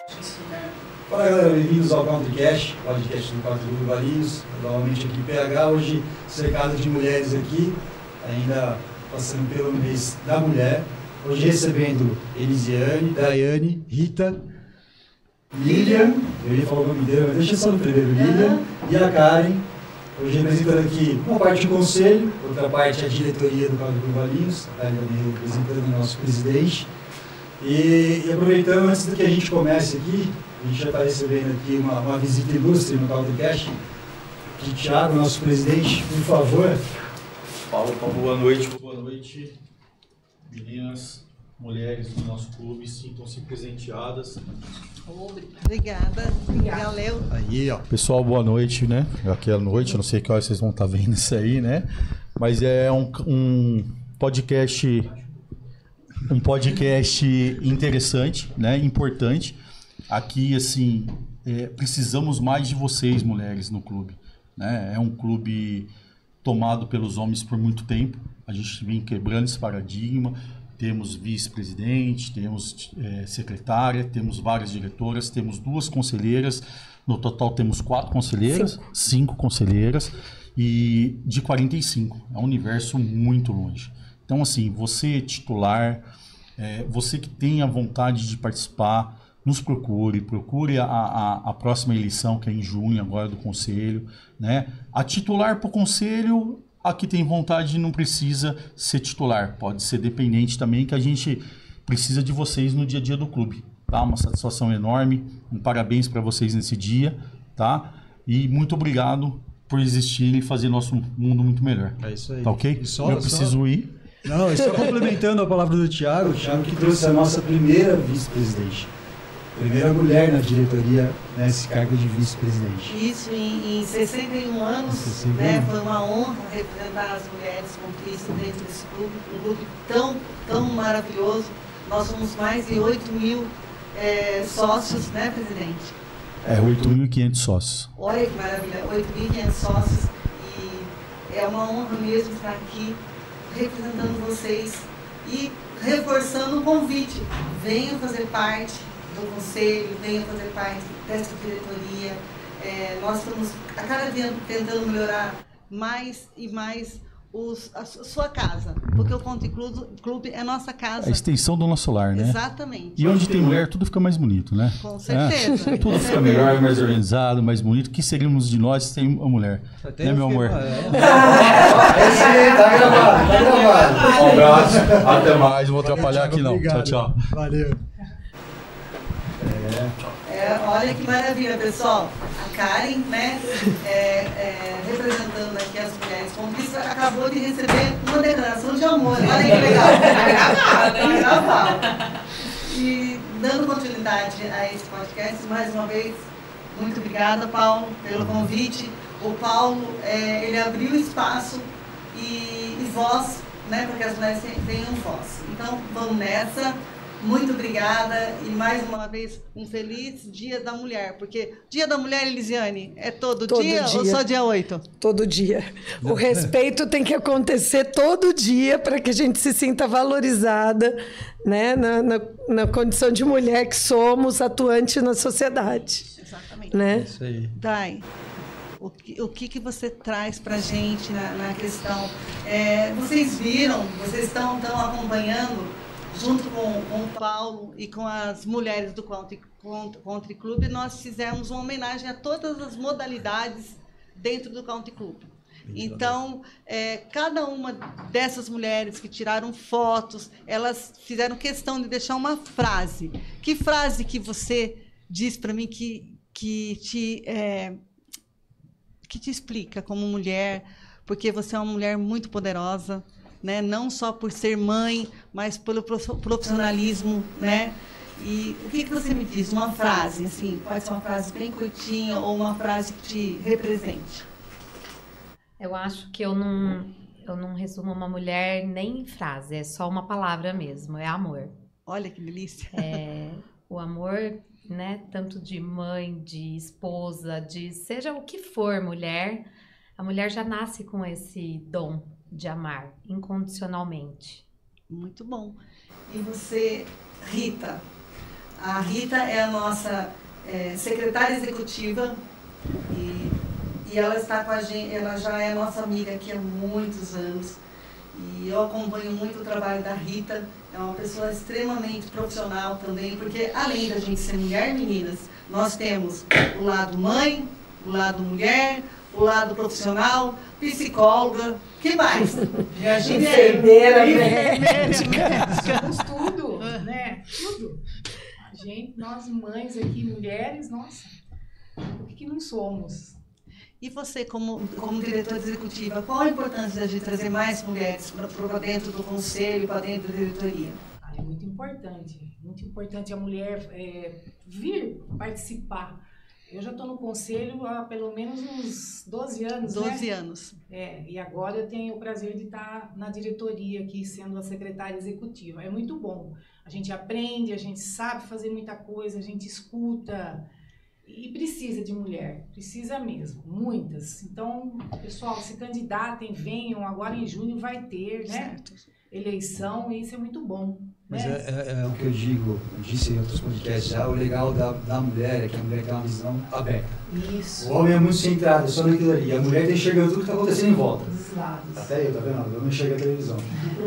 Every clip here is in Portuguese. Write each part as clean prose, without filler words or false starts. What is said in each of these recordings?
Fala galera, bem-vindos ao CountryCast, podcast do Country Clube Valinhos. Novamente aqui PH, hoje cercado de mulheres aqui, ainda passando pelo mês da mulher. Hoje recebendo Elisiane, Daiane, Rita, Lilian, eu ia falar o nome dela, mas deixa só no primeiro, Lilian, e a Karen. Hoje representando aqui uma parte do conselho, outra parte a diretoria do Country Clube Valinhos, a Karen também representando o nosso presidente. E aproveitando, antes que a gente comece aqui, a gente já está recebendo aqui uma visita ilustre no CountryCast de Thiago, nosso presidente, por favor. Paulo, boa noite, meninas, mulheres do nosso clube, sintam-se presenteadas. Obrigada, valeu. Aí, ó. Pessoal, boa noite, né? Aquela noite, eu não sei que hora vocês vão estar vendo isso aí, né? Mas é um podcast interessante, né? Importante. Aqui, assim, precisamos mais de vocês, mulheres, no clube, né? É um clube tomado pelos homens por muito tempo. A gente vem quebrando esse paradigma. Temos vice-presidente, temos secretária, temos várias diretoras, temos 2 conselheiras. No total, temos 4 conselheiras, 5 conselheiras e de 45. É um universo muito longe. Então, assim, você titular, você que tem a vontade de participar, nos procure a próxima eleição, que é em junho agora do conselho, né? A titular para o conselho, a que tem vontade não precisa ser titular, pode ser dependente também, que a gente precisa de vocês no dia a dia do clube, tá? Uma satisfação enorme, um parabéns para vocês nesse dia, tá? E muito obrigado por existirem e fazer nosso mundo muito melhor. É isso aí. Tá ok? Eu preciso ir. Não, só complementando a palavra do Thiago, o Thiago que trouxe a nossa primeira vice-presidente. Primeira mulher na diretoria, nesse cargo de vice-presidente. Isso em 61 anos, 61. Né? Foi uma honra representar as mulheres contristas dentro desse clube, um clube tão maravilhoso. Nós somos mais de 8 mil sócios, né, presidente? 8.500 sócios. Olha que maravilha, 8.500 sócios, e é uma honra mesmo estar aqui representando vocês e reforçando o convite. Venham fazer parte do conselho, venham fazer parte dessa diretoria. Nós estamos a cada dia tentando melhorar mais e mais a sua casa, porque o Country Clube é nossa casa. A extensão do nosso lar, né? Exatamente. E onde tem mulher, tudo fica mais bonito, né? Com certeza. Tudo fica melhor, mais organizado, mais bonito. O que seríamos de nós sem a mulher? Até né, meu amor? Tá gravado. Um abraço, até mais. Não vou atrapalhar aqui não. Obrigado. Tchau. Valeu. Olha que maravilha, pessoal. A Karen, né, representando aqui as mulheres contristas, acabou de receber uma declaração de amor. Olha que legal. Vai gravar. E dando continuidade a esse podcast, mais uma vez, muito obrigada, Paulo, pelo convite. O Paulo, ele abriu espaço e voz, né, para que as mulheres tenham voz. Então, vamos nessa. Muito obrigada e mais uma vez um feliz Dia da Mulher, porque Dia da Mulher, Elisiane, é todo dia ou só dia 8? Todo dia. O respeito tem que acontecer todo dia para que a gente se sinta valorizada, né, na condição de mulher que somos, atuante na sociedade. Exatamente. Né? É isso aí. Dai, o que você traz para a gente na questão? Vocês viram, vocês estão acompanhando, junto com o Paulo e com as mulheres do Country Club, nós fizemos uma homenagem a todas as modalidades dentro do Country Club. Então, cada uma dessas mulheres que tiraram fotos, elas fizeram questão de deixar uma frase. Que frase que você diz para mim que te explica como mulher, porque você é uma mulher muito poderosa, né? Não só por ser mãe, mas pelo profissionalismo, né? E o que você me diz? Uma frase, assim, pode ser uma frase bem curtinha ou uma frase que te represente. Eu acho que eu não resumo uma mulher nem em frase, é só uma palavra mesmo, é amor. Olha que delícia. O amor, né, tanto de mãe, de esposa, de seja o que for mulher, a mulher já nasce com esse dom de amar incondicionalmente. Muito bom. E você, Rita, A Rita é a nossa secretária executiva e ela está com a gente, ela já é nossa amiga aqui há muitos anos. E eu acompanho muito o trabalho da Rita, é uma pessoa extremamente profissional também, porque além da gente ser mulher, meninas, nós temos o lado mãe, o lado mulher, o lado profissional, psicóloga, que mais? E a gente enfermeira, médica. Somos tudo, né? Tudo. Nós mães aqui, mulheres, nossa, o que não somos? E você, como diretora executiva, qual a importância de trazer mais mulheres para dentro do conselho, para dentro da diretoria? É muito importante a mulher vir participar. Eu já estou no conselho há pelo menos uns 12 anos, 12 anos. E agora eu tenho o prazer de estar na diretoria aqui, sendo a secretária executiva. É muito bom. A gente aprende, a gente sabe fazer muita coisa, a gente escuta. E precisa de mulher, precisa mesmo, muitas. Então, pessoal, se candidatem, venham, agora em junho vai ter, né? Certo. Eleição, e isso é muito bom. Mas né? é o que eu disse em outros podcasts já, o legal da mulher é que a mulher tem uma visão aberta. Isso. O homem é muito centrado, só naquilo ali. A mulher está enxergando tudo que está acontecendo em volta. Dos lados. Até eu, tá vendo? Eu não enxergo a televisão.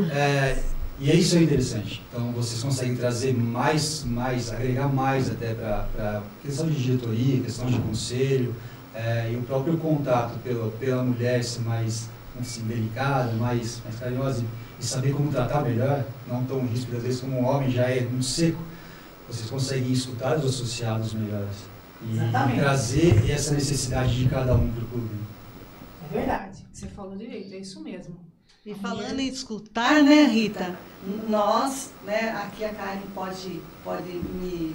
E isso é interessante. Então, vocês conseguem trazer mais agregar mais até para questão de diretoria, questão de conselho, e o próprio contato pela mulher ser mais assim, delicada, mais carinhosa e saber como tratar melhor, não tão ríspido, às vezes como um homem já é muito seco, vocês conseguem escutar os associados melhores e trazer essa necessidade de cada um para o clube. É verdade, você falou direito, é isso mesmo. E falando em escutar, né, Rita? Nós, né, aqui a Karen pode me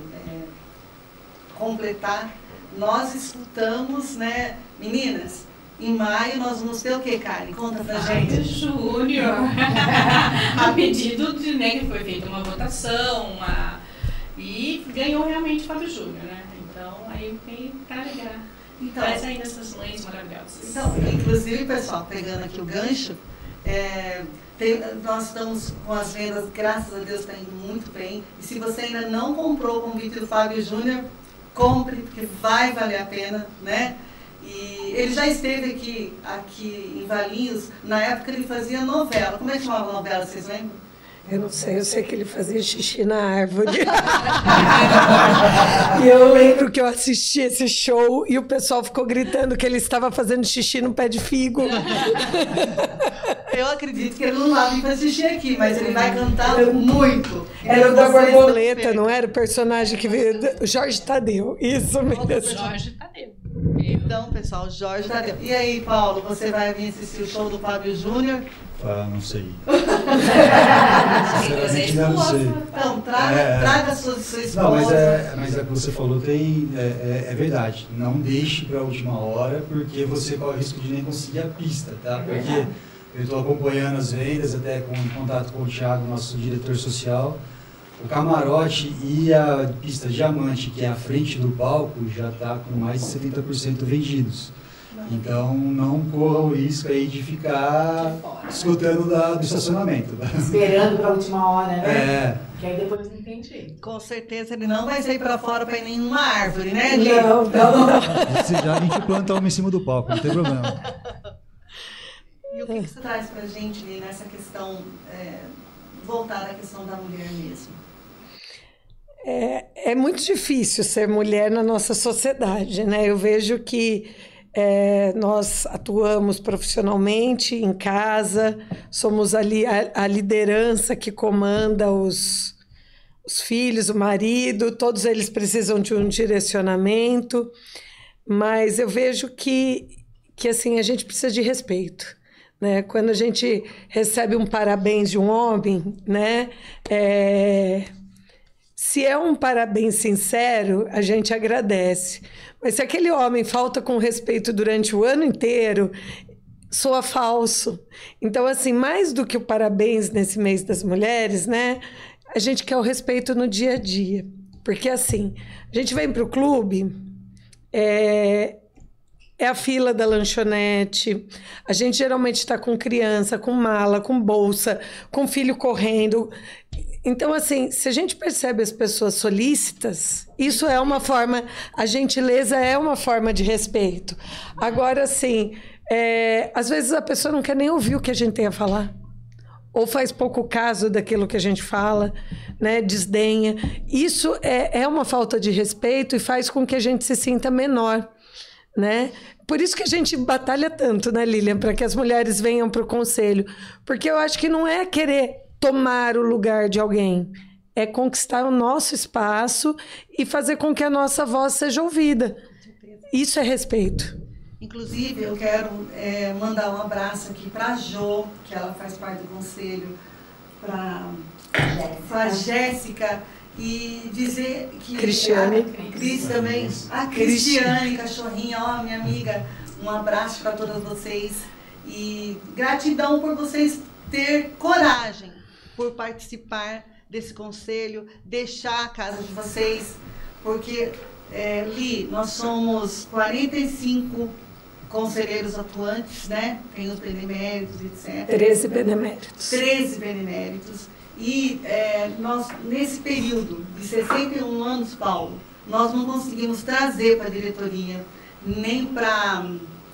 completar, nós escutamos, né, meninas, em maio nós vamos ter o que, Karen? Conta pra gente. Júnior, a pedido de, né, que foi feita uma votação, e ganhou realmente Fábio Júnior, né? Então, aí veio carregar. Então, traz ainda essas mães maravilhosas. Então, inclusive, pessoal, pegando aqui o gancho, nós estamos com as vendas, graças a Deus, está indo muito bem. E se você ainda não comprou o convite do Fábio Júnior, compre, porque vai valer a pena, né? E ele já esteve aqui em Valinhos, na época ele fazia novela. Como é que chamava a novela, vocês lembram? Eu não sei, eu sei que ele fazia xixi na árvore. E eu lembro que eu assisti esse show e o pessoal ficou gritando que ele estava fazendo xixi no pé de figo. Eu acredito que ele não vai vir fazer xixi aqui, mas ele vai cantar muito. Era o da borboleta, não era o personagem que veio? O Jorge Tadeu, isso mesmo. Jorge Tadeu. Então, pessoal, Jorge Tadeu. E aí, Paulo, você vai vir assistir o show do Fábio Júnior? Não sei. Sinceramente, não sei. Então, traga a sua esposa. Não, mas é que você falou é verdade. Não deixe para a última hora, porque você corre o risco de nem conseguir a pista, tá? Porque eu estou acompanhando as vendas, até em contato com o Thiago, nosso diretor social. O camarote e a pista diamante, que é a frente do palco, já está com mais de 70% vendidos. Então, não corra o risco aí de ficar escutando do estacionamento. Esperando para a última hora, né? Que aí depois não tem jeito. Com certeza ele não vai sair para fora para ir em nenhuma árvore, né, Gui? Não. Já a gente planta uma em cima do palco, não tem problema. E o que você traz para a gente nessa questão, voltada à questão da mulher mesmo? É muito difícil ser mulher na nossa sociedade, né? Eu vejo que nós atuamos profissionalmente em casa, somos ali a liderança que comanda os filhos, o marido, todos eles precisam de um direcionamento, mas eu vejo que assim, a gente precisa de respeito, né? Quando a gente recebe um parabéns de um homem, né? Se é um parabéns sincero, a gente agradece. Mas se aquele homem falta com respeito durante o ano inteiro, soa falso. Então, assim, mais do que o parabéns nesse mês das mulheres, né? A gente quer o respeito no dia a dia. Porque, assim, a gente vem para o clube, é a fila da lanchonete, a gente geralmente está com criança, com mala, com bolsa, com filho correndo. Então, assim, se a gente percebe as pessoas solícitas, isso é uma forma, a gentileza é uma forma de respeito. Agora, assim, às vezes a pessoa não quer nem ouvir o que a gente tem a falar. Ou faz pouco caso daquilo que a gente fala, né? Desdenha. Isso é uma falta de respeito e faz com que a gente se sinta menor, né? Por isso que a gente batalha tanto, né, Lilian? Para que as mulheres venham para o conselho. Porque eu acho que não é querer tomar o lugar de alguém. É conquistar o nosso espaço e fazer com que a nossa voz seja ouvida. Isso é respeito. Inclusive, eu quero mandar um abraço aqui para a Jo, que ela faz parte do conselho, para a Jéssica, e dizer que... Cristiane. Cris também. A Cristiane, cachorrinha, ó, minha amiga. Um abraço para todas vocês. E gratidão por vocês ter coragem por participar desse conselho, deixar a casa de vocês, porque, Li, nós somos 45 conselheiros atuantes, né? Tem os beneméritos, etc. 13 beneméritos. 13 beneméritos. E nós, nesse período de 61 anos, Paulo, nós não conseguimos trazer para a diretoria, nem para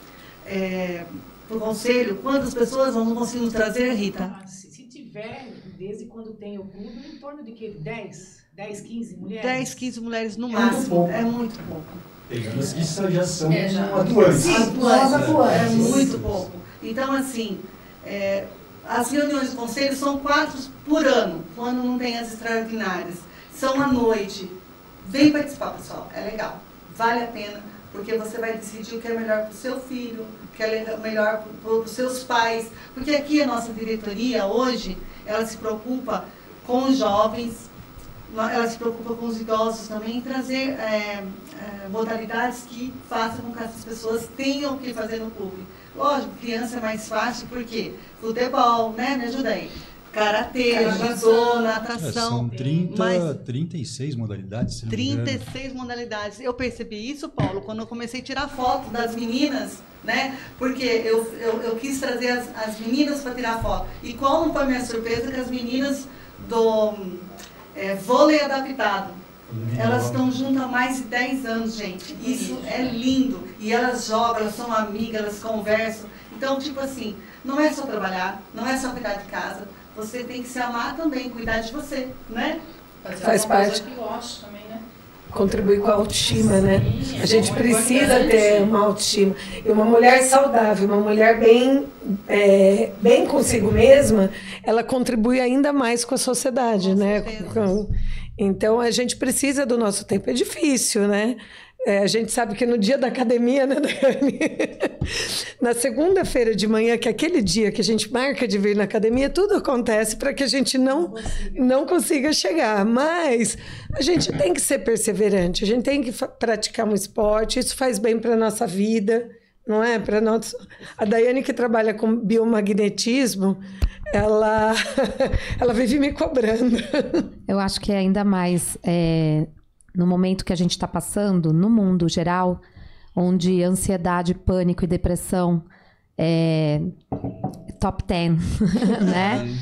o conselho, quantas pessoas nós não conseguimos trazer, Rita? Se tiver, desde quando tem o clube, em torno de que? 10, 15 mulheres? 10, 15 mulheres no máximo. É muito pouco. Pegando as que já são atuantes. É muito pouco. Então, assim, as reuniões do conselho são 4 por ano, quando não tem as extraordinárias. São à noite. Vem participar, pessoal. É legal. Vale a pena, porque você vai decidir o que é melhor para o seu filho, o que é melhor para os seus pais. Porque aqui a nossa diretoria, hoje, ela se preocupa com os jovens, ela se preocupa com os idosos também, em trazer modalidades que façam com que essas pessoas tenham o que fazer no clube. Lógico, criança é mais fácil, porque futebol, né? Me ajuda aí. Karatê, judô, natação. São 36 modalidades. 36 modalidades. Eu percebi isso, Paulo, quando eu comecei a tirar foto das meninas, né? Porque eu quis trazer as meninas para tirar foto. E qual não foi a minha surpresa? Que as meninas do vôlei adaptado, elas estão juntas há mais de 10 anos, gente. Isso é lindo. E elas jogam, elas são amigas, elas conversam. Então, tipo assim, não é só trabalhar, não é só cuidar de casa. Você tem que se amar também, cuidar de você, né? Faz parte. Que gosto também, né? Contribui com a autoestima, né? A gente precisa ter uma autoestima. E uma mulher saudável, uma mulher bem consigo mesma, ela contribui ainda mais com a sociedade, né? Então, a gente precisa do nosso tempo. É difícil, né? A gente sabe que no dia da academia, né, Dani? Na segunda-feira de manhã, que é aquele dia que a gente marca de vir na academia, tudo acontece para que a gente não consiga chegar. Mas a gente tem que ser perseverante, a gente tem que praticar um esporte, isso faz bem para a nossa vida, não é? A Daiane, que trabalha com biomagnetismo, ela vive me cobrando. Eu acho que é ainda mais... no momento que a gente está passando, no mundo geral, onde ansiedade, pânico e depressão é top 10, né?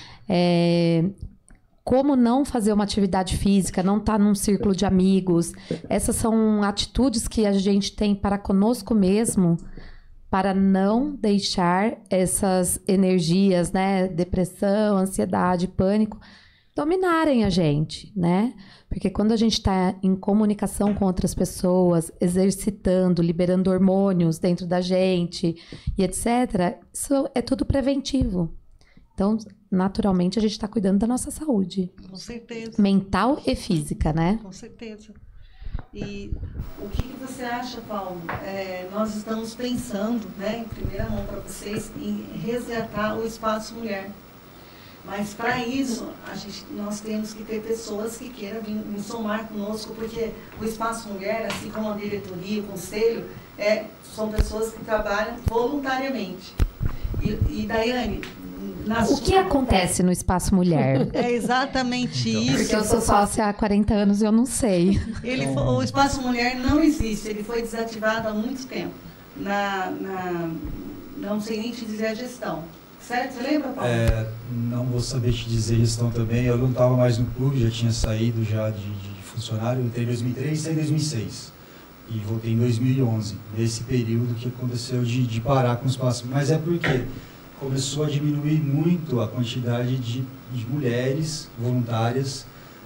Como não fazer uma atividade física, não estar num círculo de amigos. Essas são atitudes que a gente tem para conosco mesmo, para não deixar essas energias, né? Depressão, ansiedade, pânico, dominarem a gente, né? Porque quando a gente está em comunicação com outras pessoas, exercitando, liberando hormônios dentro da gente e etc., isso é tudo preventivo. Então, naturalmente, a gente está cuidando da nossa saúde. Com certeza. Mental e física, né? Com certeza. E o que você acha, Paulo? Nós estamos pensando, né, em primeira mão para vocês, em resgatar o espaço mulher. Mas para isso, nós temos que ter pessoas que queiram vir somar conosco, porque o Espaço Mulher, assim como a diretoria, o conselho, são pessoas que trabalham voluntariamente. E Daiane... O que acontece no Espaço Mulher? É exatamente isso. Porque eu sou sócia há 40 anos e eu não sei. O Espaço Mulher não existe, ele foi desativado há muito tempo. Não sei nem te dizer a gestão. certo? Você lembra, Paulo? Não vou saber te dizer gestão também. Eu não estava mais no clube, já tinha saído já de funcionário. Eu entrei em 2003 e saí em 2006. E voltei em 2011, nesse período que aconteceu de parar com os passos. Mas é porque começou a diminuir muito a quantidade de mulheres voluntárias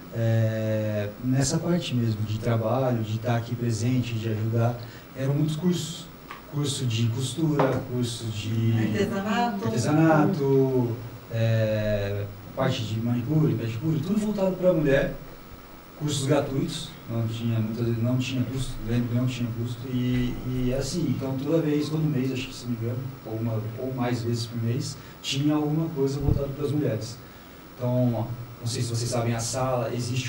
nessa parte mesmo, de trabalho, de estar aqui presente, de ajudar. Eram muitos cursos. Curso de costura, curso de artesanato, parte de manicure, pedicure, tudo voltado para a mulher. Cursos gratuitos, muitas vezes não tinha custo, lembro que não tinha custo. E assim, então todo mês, acho que se me engano, ou mais vezes por mês, tinha alguma coisa voltada para as mulheres. Então, não sei se vocês sabem, a sala, existe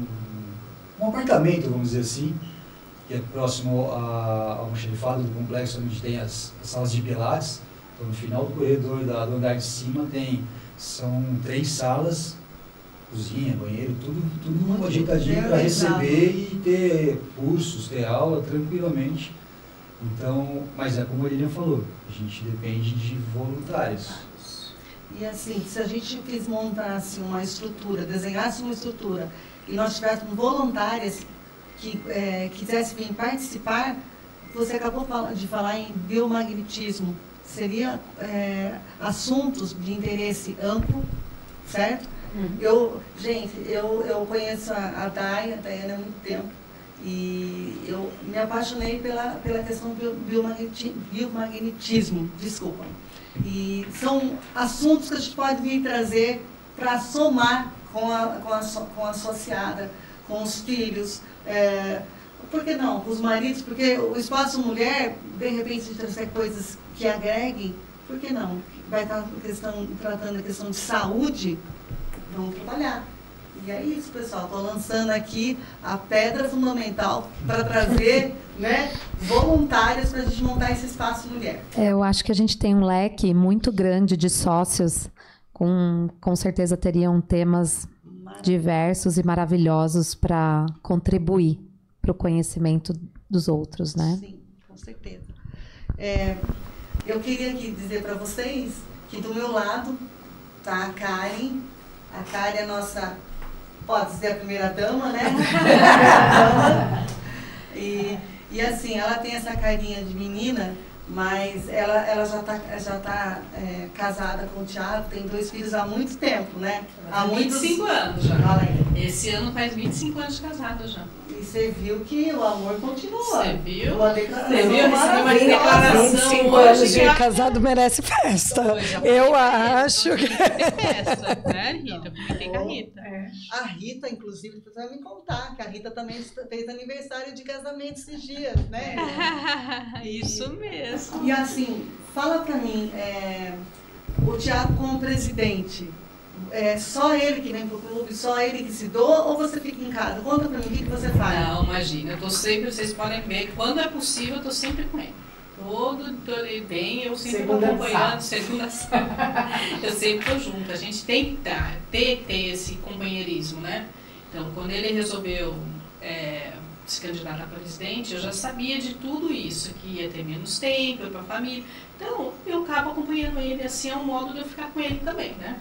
um apartamento, vamos dizer assim, que é próximo ao almoxarifado do complexo, onde tem as salas de pilates. Então, no final do corredor do andar de cima são 3 salas, cozinha, banheiro, tudo ajeitadinho para receber e ter cursos, ter aula tranquilamente. Então, mas é como a Lilian falou, a gente depende de voluntários. E assim, se a gente montasse uma estrutura, desenhasse uma estrutura e nós tivéssemos voluntárias que quisesse vir participar, você acabou de falar em biomagnetismo, seria assuntos de interesse amplo, certo? Eu conheço a Daiane há muito tempo e eu me apaixonei pela questão do biomagnetismo, desculpa. E são assuntos que a gente pode vir trazer para somar com a associada, com os filhos, por que não? Com os maridos, porque o espaço mulher, de repente, se trazer coisas que agreguem, por que não? Vai estar tratando a questão de saúde, vamos trabalhar. E é isso, pessoal. Estou lançando aqui a pedra fundamental para trazer voluntários para a gente montar esse espaço mulher. Eu acho que a gente tem um leque muito grande de sócios, com certeza teriam temas diversos e maravilhosos para contribuir para o conhecimento dos outros, né? Sim, com certeza. Eu queria aqui dizer para vocês que do meu lado está a Karen. A Karen é a nossa, pode dizer, a primeira dama, né? E assim, ela tem essa carinha de menina, mas ela já tá casada com o Thiago, tem 2 filhos há muito tempo, né? Há 25 anos já. Esse ano faz 25 anos de casado já. E você viu que o amor continua. Você viu? Uma declaração. Você viu? Recebi uma declaração 25 anos de casado merece festa. Eu acho que... festa, né, Rita? Comentei com a Rita. A Rita, inclusive, precisa me contar, que a Rita também fez aniversário de casamento esses dias, né? Isso mesmo. E assim, fala pra mim, o Thiago como presidente, é só ele que vem pro clube, só ele que se doa, ou você fica em casa? Conta pra mim o que você faz. Não, imagina, eu tô sempre, vocês podem ver, quando é possível, eu tô sempre com ele. Ele vem, eu sempre estou acompanhando, segunda eu sempre estou junto. A gente tem que ter esse companheirismo, né? Então, quando ele resolveu se candidatar a presidente, eu já sabia de tudo isso, que ia ter menos tempo para a família. Então, eu acabo acompanhando ele, assim, é um modo de eu ficar com ele também, né?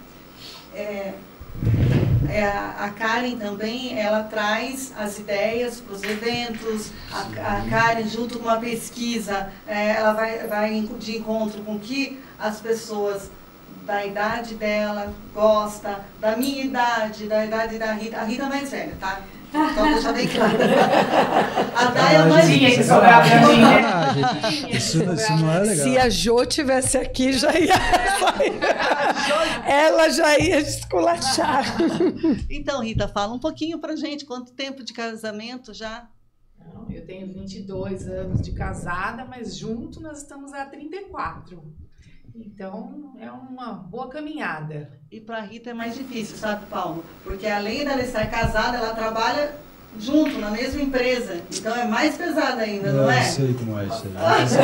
A Karen também, ela traz as ideias para os eventos. A Karen, junto com a pesquisa, ela vai de encontro com o que as pessoas da idade dela gostam, da minha idade, da idade da Rita. A Rita é mais velha, tá? Então deixa bem claro. A Day é mais velha. Isso não é legal. Se a Jo tivesse aqui, já ia ela já ia esculachar. Então, Rita, fala um pouquinho pra gente. Quanto tempo de casamento já? Eu tenho 22 anos de casada, mas junto nós estamos há 34. Então, é uma boa caminhada. E para a Rita é mais difícil, sabe, Paulo? Porque além dela estar casada, ela trabalha junto, na mesma empresa. Então é mais pesada ainda, não é? Eu sei como é isso aí.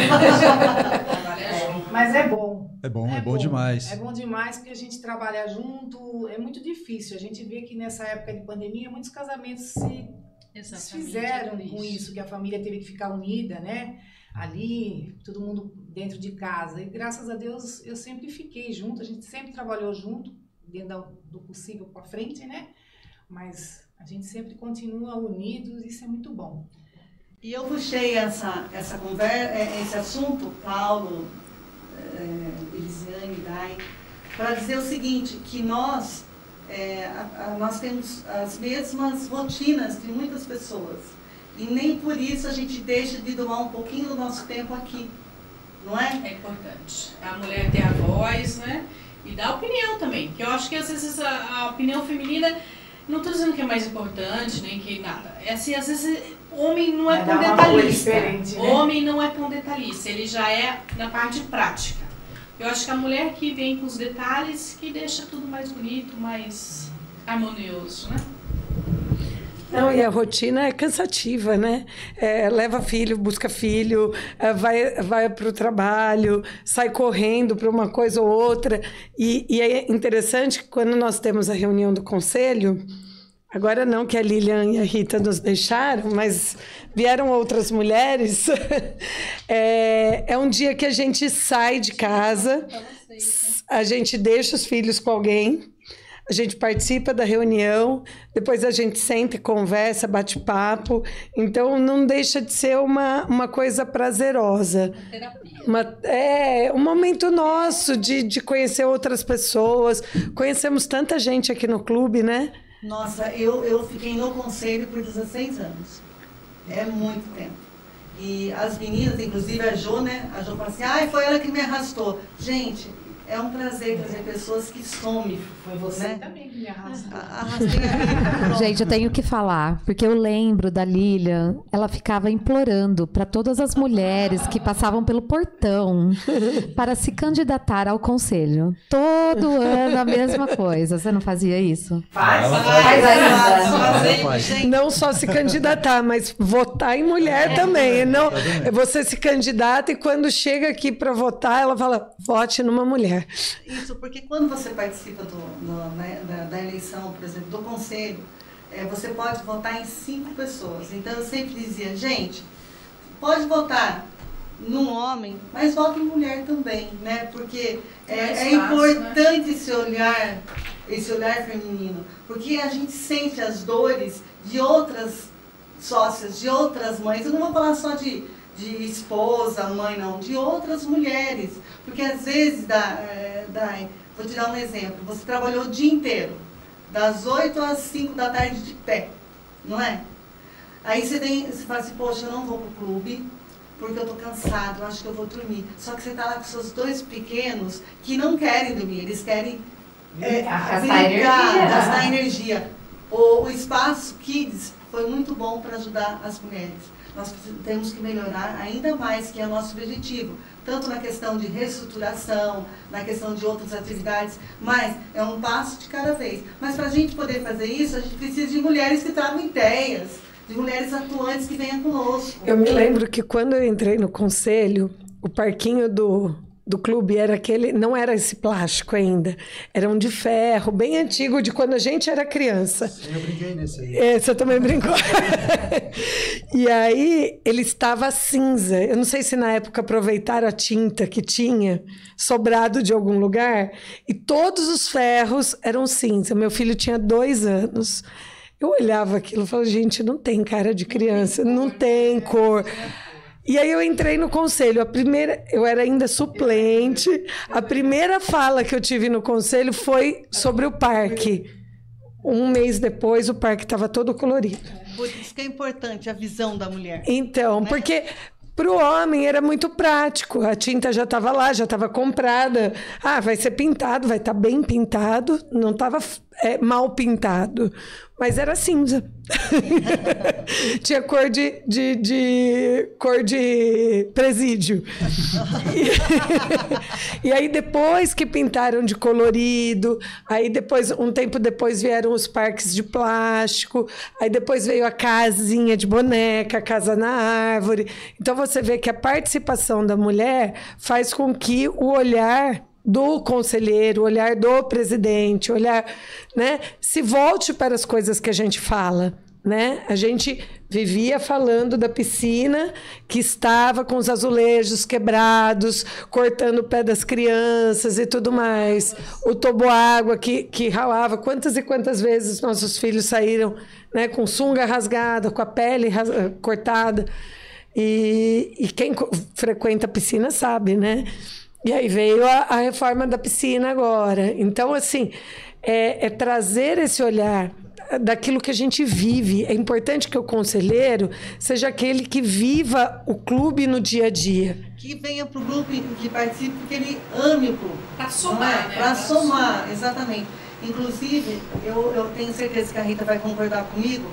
Mas é bom. É bom demais. É bom demais porque a gente trabalha junto, é muito difícil. A gente vê que nessa época de pandemia, muitos casamentos se desfizeram com isso, que a família teve que ficar unida, né? Ali, todo mundo dentro de casa. E graças a Deus eu sempre fiquei junto, a gente sempre trabalhou junto, dentro do possível para frente, né? Mas a gente sempre continua unidos, isso é muito bom. E eu puxei essa conversa, esse assunto, Paulo, Elisiane, Dai, para dizer o seguinte, que nós temos as mesmas rotinas de muitas pessoas. E nem por isso a gente deixa de doar um pouquinho do nosso tempo aqui, não é? É importante. A mulher ter a voz, né? E dar opinião também. Que eu acho que às vezes a opinião feminina, não estou dizendo que é mais importante, nem que nada. É assim, às vezes o homem não é tão detalhista. Né? O homem não é tão detalhista, ele já é na parte prática. Eu acho que a mulher que vem com os detalhes, que deixa tudo mais bonito, mais harmonioso, né? Não, e a rotina é cansativa, né? Leva filho, busca filho, vai para o trabalho, sai correndo para uma coisa ou outra. E é interessante que quando nós temos a reunião do conselho, agora não que a Lilian e a Rita nos deixaram, mas vieram outras mulheres, é um dia que a gente sai de casa, a gente deixa os filhos com alguém, a gente participa da reunião, depois a gente senta e conversa, bate papo. Então, não deixa de ser uma coisa prazerosa. Um momento nosso de conhecer outras pessoas. Conhecemos tanta gente aqui no clube, né? Nossa, eu fiquei no conselho por 16 anos. É muito tempo. E as meninas, inclusive a Jo, né? A Jo fala assim, foi ela que me arrastou. Gente... É um prazer trazer pessoas que somem. Foi você, né? Também que me arrastou. Gente, eu tenho que falar, porque eu lembro da Lilian, ela ficava implorando para todas as mulheres que passavam pelo portão para se candidatar ao conselho. Todo ano a mesma coisa. Você não fazia isso? Faz ainda. Não só se candidatar, mas votar em mulher também. Não, você se candidata e quando chega aqui para votar, ela fala, vote numa mulher. Isso, porque quando você participa da eleição, por exemplo, do conselho, você pode votar em 5 pessoas. Então, eu sempre dizia, gente, pode votar num homem, mas vote em mulher também, né? Porque é importante, né? esse olhar feminino, porque a gente sente as dores de outras sócias, de outras mães. Eu não vou falar só de esposa, mãe, não, de outras mulheres. Porque às vezes, vou te dar um exemplo, você trabalhou o dia inteiro, das 8 às 5 da tarde de pé, não é? Aí você fala assim, poxa, eu não vou pro clube, porque eu tô cansado, eu acho que eu vou dormir. Só que você tá lá com seus 2 pequenos que não querem dormir, eles querem gastar energia. O Espaço Kids foi muito bom para ajudar as mulheres. Nós temos que melhorar ainda mais, que é o nosso objetivo, tanto na questão de reestruturação, na questão de outras atividades, mas é um passo de cada vez. Mas para a gente poder fazer isso, a gente precisa de mulheres que tragam ideias, de mulheres atuantes que venham conosco. Eu me lembro que quando eu entrei no conselho, o parquinho do clube era aquele, não era esse plástico ainda, era um de ferro, bem antigo, de quando a gente era criança. Eu brinquei nesse aí. Você também brincou. E aí, ele estava cinza. Eu não sei se na época aproveitaram a tinta que tinha sobrado de algum lugar, e todos os ferros eram cinza. Meu filho tinha 2 anos. Eu olhava aquilo e falava, gente, não tem cara de criança, não tem cor. E aí eu entrei no conselho. Eu era ainda suplente. A primeira fala que eu tive no conselho foi sobre o parque. 1 mês depois, o parque estava todo colorido. Por isso que é importante a visão da mulher. Então, né? Porque para o homem era muito prático. A tinta já estava lá, já estava comprada. Vai ser pintado, vai estar bem pintado. Não estava mal pintado, mas era cinza. Tinha cor de presídio. E aí depois que pintaram de colorido, aí depois, um tempo depois vieram os parques de plástico, aí depois veio a casinha de boneca, a casa na árvore. Então você vê que a participação da mulher faz com que o olhar do conselheiro, o olhar do presidente, o olhar, né, se volte para as coisas que a gente fala. né? A gente vivia falando da piscina que estava com os azulejos quebrados, cortando o pé das crianças e tudo mais. O toboágua que ralava. Quantas e quantas vezes nossos filhos saíram, né, com sunga rasgada, com a pele cortada. E quem frequenta a piscina sabe, né? E aí veio a reforma da piscina agora. Então, assim, é trazer esse olhar daquilo que a gente vive. É importante que o conselheiro seja aquele que viva o clube no dia a dia. Que venha para o grupo, que participe, porque ele ame o clube. Para somar, né? Para somar, exatamente. Inclusive, eu tenho certeza que a Rita vai concordar comigo,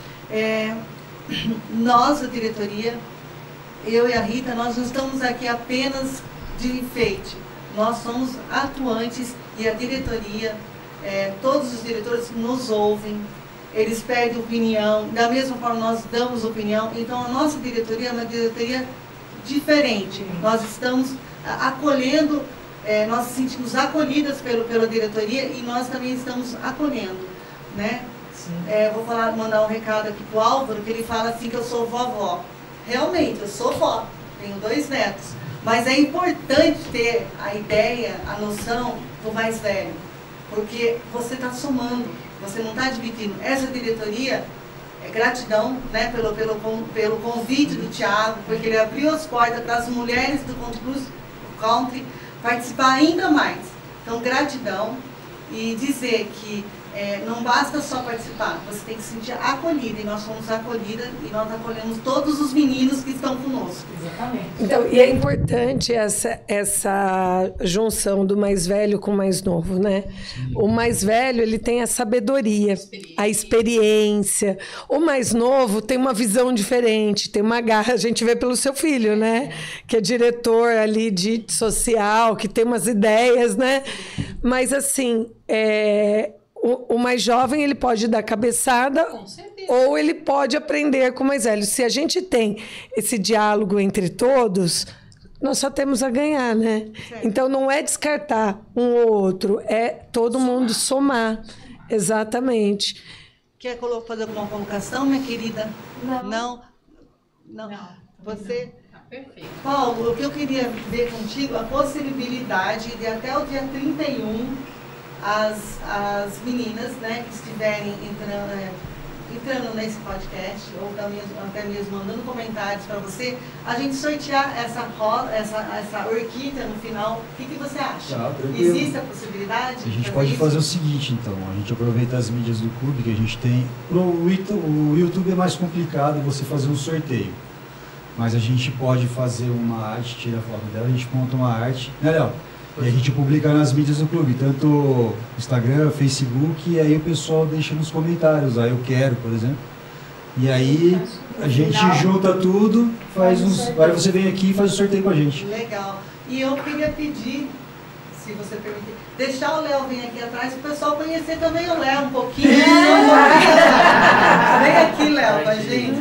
nós, a diretoria, eu e a Rita, nós não estamos aqui apenas de enfeite. Nós somos atuantes e a diretoria, todos os diretores nos ouvem, eles pedem opinião, da mesma forma nós damos opinião. Então a nossa diretoria é uma diretoria diferente. Nós estamos acolhendo, nós nos sentimos acolhidas pela diretoria e nós também estamos acolhendo, né? Vou mandar um recado aqui para o Álvaro, que ele fala assim que eu sou vovó. Realmente, eu sou vó, tenho 2 netos. Mas é importante ter a ideia, a noção do mais velho. Porque você está somando, você não está dividindo. Essa diretoria, gratidão, né, pelo convite do Thiago, porque ele abriu as portas para as mulheres do country participar ainda mais. Então, gratidão. E dizer que não basta só participar, você tem que se sentir acolhida, e nós fomos acolhidas e nós acolhemos todos os meninos que estão conosco. Exatamente. Então, e é importante essa junção do mais velho com o mais novo, né? Sim. O mais velho, ele tem a sabedoria, a experiência. O mais novo tem uma visão diferente, tem uma garra. A gente vê pelo seu filho, né? Que é diretor ali de social, que tem umas ideias, né? Mas, assim, o mais jovem, ele pode dar cabeçada ou ele pode aprender com o mais velho. Se a gente tem esse diálogo entre todos, nós só temos a ganhar, né? Certo. Então, não é descartar um ou outro, é todo mundo somar. Exatamente. Quer fazer alguma colocação, minha querida? Não. Você... Perfeito. Paulo, o que eu queria ver contigo, a possibilidade de até o dia 31... As meninas, né, que estiverem entrando nesse podcast, ou até mesmo mandando comentários para você, a gente sortear essa orquídea no final. O que você acha? Existe a possibilidade? A gente pode fazer o seguinte, então. A gente aproveita as mídias do clube que a gente tem. O YouTube é mais complicado você fazer um sorteio. Mas a gente pode fazer uma arte, tira a foto dela, a gente monta uma arte. Né, Léo? E a gente publica nas mídias do clube, tanto Instagram, Facebook, e aí o pessoal deixa nos comentários, aí eu quero, por exemplo. E aí a gente junta tudo, agora você vem aqui e faz o sorteio com a gente. Legal. E eu queria pedir, se você permitir, deixar o Léo vir aqui atrás para o pessoal conhecer também o Léo um pouquinho. Vem aqui, Léo, com a gente.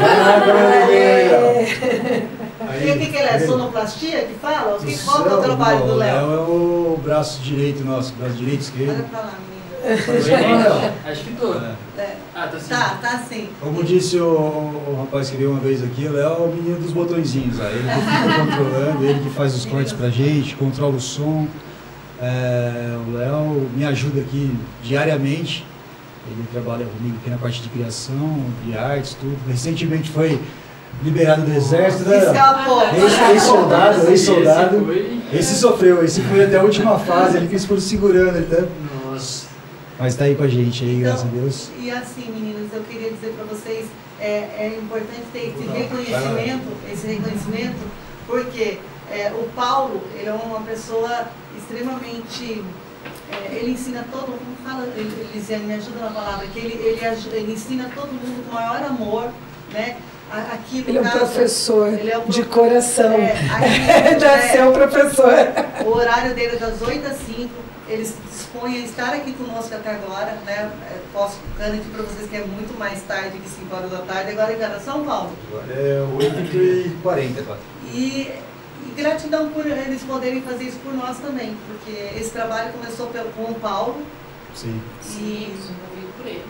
E o que ele é? Sonoplastia que fala? Qual que é o trabalho do Léo? O Léo é o braço direito nosso, braço direito esquerdo. Olha pra lá, menina. Acho que tô. Tá sim. Como disse o rapaz que veio uma vez aqui, o Léo é o menino dos botõezinhos. Ele que fica controlando, ele que faz os cortes pra gente, controla o som. O Léo me ajuda aqui diariamente. Ele trabalha comigo aqui na parte de criação, de artes, tudo. Recentemente foi liberado do exército, né? Escapou. Ex-soldado. Esse sofreu, esse foi até a última fase, ele quis por segurando, então. Nossa. Mas tá aí com a gente aí, então, graças a Deus. E assim, meninas, eu queria dizer para vocês, é importante ter esse reconhecimento, porque o Paulo, ele é uma pessoa extremamente... ele ensina todo mundo, Lisiane, me ajuda na palavra, que ele ensina todo mundo com o maior amor, né? Aqui, ele é um professor de coração. Nasceu professor. O horário dele é das 8 às 5. Ele se dispõe a estar aqui conosco até agora, né? Posso garantir para vocês que é muito mais tarde que 5 horas da tarde. Agora em São Paulo. Agora é 8h40 agora. E gratidão por eles poderem fazer isso por nós também, porque esse trabalho começou com o Paulo. Sim. Sim, desenvolvido por ele.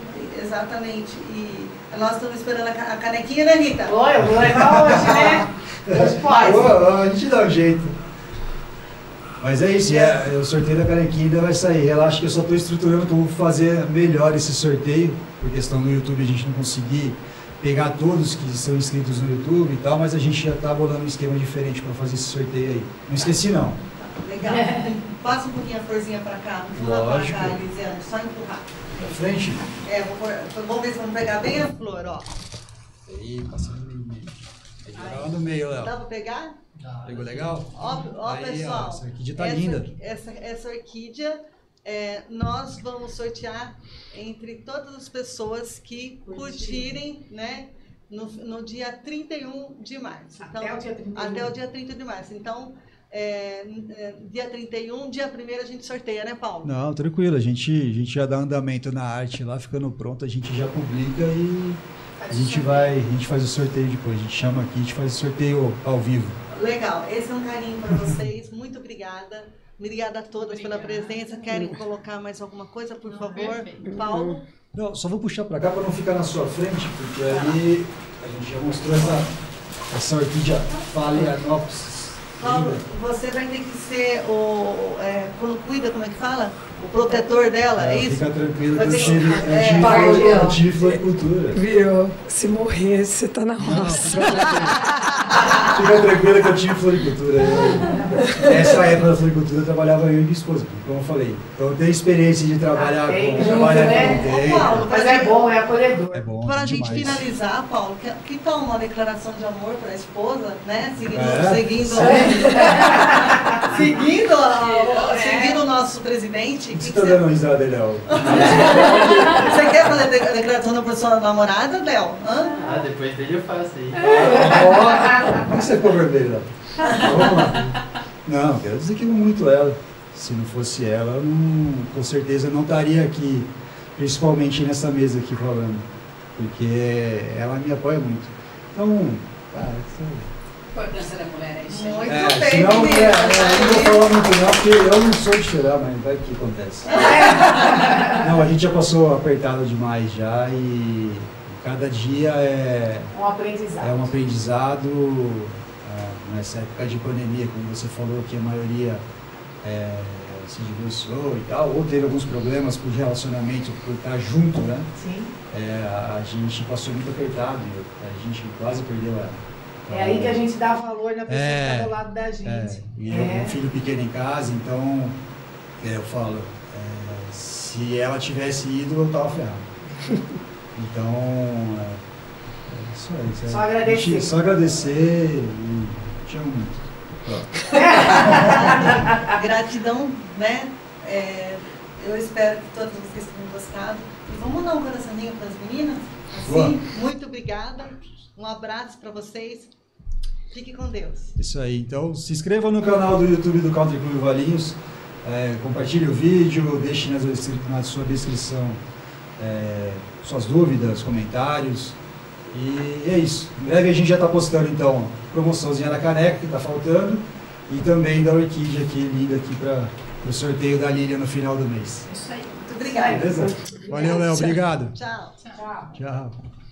Exatamente. E nós estamos esperando a canequinha, né, Rita? Oi, eu vou levar hoje, né? Hoje pode. A gente dá um jeito. Mas é isso, o sorteio da canequinha ainda vai sair. Relaxa que eu só estou estruturando como fazer melhor esse sorteio, por questão do YouTube a gente não conseguir pegar todos que são inscritos no YouTube e tal, mas a gente já está bolando um esquema diferente para fazer esse sorteio aí. Não esqueci não. Legal. Passa um pouquinho a florzinha para cá. Lógico. Pra cá, Elisiane, só empurrar. Pra frente. Vamos ver se vamos pegar bem a flor, ó. Aí, passa no meio. Aí, lá no meio, Léo. Dá para pegar? Pegou legal? Ó, aí, pessoal, essa orquídea tá linda. Essa orquídea, nós vamos sortear entre todas as pessoas que curtirem, né, no dia 31 de março. Então, Até o dia 31. Até o dia 30 de março. Então, dia 31, dia 1º a gente sorteia, né, Paulo? Não, tranquilo. A gente já dá andamento na arte lá, ficando pronto, a gente já publica e a gente faz o sorteio depois. A gente chama aqui, a gente faz o sorteio ao vivo. Legal, esse é um carinho para vocês, muito obrigada. Obrigada a todas pela presença. Querem colocar mais alguma coisa, por favor? Perfeito. Paulo? Não, só vou puxar para cá para não ficar na sua frente, porque aí a gente já mostrou essa orquídea Phalaenopsis. Paulo, você vai ter que ser quando cuida, como é que fala? O protetor dela, é isso? Fica tranquilo que Vai eu ter tive floricultura. Viu? Se morrer, você tá na roça. Fica tranquilo que eu tive floricultura. Nessa época da floricultura eu trabalhava eu e minha esposa, como eu falei. Então eu tenho experiência de trabalhar com Ô, Paulo, Mas é bom, é acolhedor. É bom. Para a gente demais. finalizar, Paulo, que tal uma declaração de amor para a esposa, né? Seguindo o nosso presidente. Você tá dando risada, Léo? Você quer fazer a declaração para sua namorada, Léo? Depois dele eu faço aí. Por que você ficou vermelho, Léo? Vamos lá. Não, quero dizer que eu amo muito ela. Se não fosse ela, eu com certeza não estaria aqui, principalmente nessa mesa aqui falando. Porque ela me apoia muito. Então, cara, A importância da mulher é isso. Muito bem, senão, eu menina. não vou falar muito não, porque eu não sou de chorar, mas vai que acontece. Não, a gente já passou apertado demais já e cada dia é um aprendizado nessa época de pandemia, como você falou, que a maioria se divorciou e tal, ou teve alguns problemas por relacionamento, por estar junto, né? Sim. A gente passou muito apertado, a gente quase perdeu ela. É aí que a gente dá valor na pessoa que está do lado da gente. E eu com um filho pequeno em casa, então eu falo, se ela tivesse ido, eu tava ferrado. Então, isso aí. Só agradecer. Só agradecer e te amo muito. Gratidão, né? Eu espero que todos vocês tenham gostado. E vamos dar um coraçãozinho para as meninas? Assim, boa. Muito obrigada. Um abraço para vocês. Fique com Deus. Isso aí. Então, se inscreva no canal do YouTube do Country Club Valinhos. Compartilhe o vídeo, deixe na sua descrição suas dúvidas, comentários. E é isso. Em breve a gente já está postando, então, promoçãozinha da caneca que está faltando. E também da orquídea aqui, linda aqui para o sorteio da Lília no final do mês. Isso aí. Muito obrigada. Beleza? Valeu, Léo. Obrigado. Tchau. Tchau.